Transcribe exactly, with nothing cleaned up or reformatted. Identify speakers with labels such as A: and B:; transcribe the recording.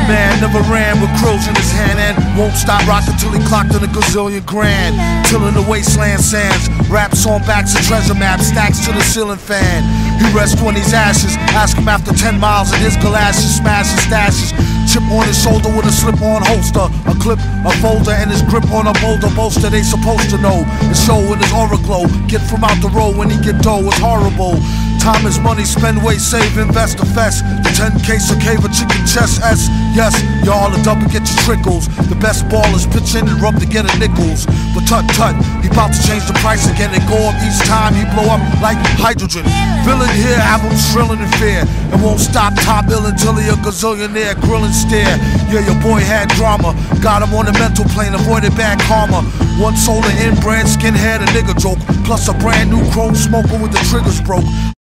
A: man never ran with krills in his hand and won't stop rocking till he clocked in a gazillion grand. Tilling the wasteland sands, raps on backs of treasure maps, stacks to the ceiling fan. He rests on these ashes, ask him after ten miles in his galoshes, smashes stashes. Chip on his shoulder with a slip-on holster, a clip, a folder, and his grip on a boulder bolster. They supposed to know and show in his aura glow. Get from out the road when he get dough, it's horrible. Time is money, spend, wait, save, invest, invest. The ten case of cave, a chicken chest, S. Yes, y'all are double, get your trickles. The best ballers pitch in and rub to get a nickels. But tut tut, he bout to change the price again and go up each time he blow up like hydrogen. Villain here, album shrilling in fear, and won't stop top ill until he a gazillionaire. Grill and stare, yeah, your boy had drama. Got him on the mental plane, avoided bad karma. One solar inbred, skinhead, a nigga joke, plus a brand new chrome smoker with the triggers broke.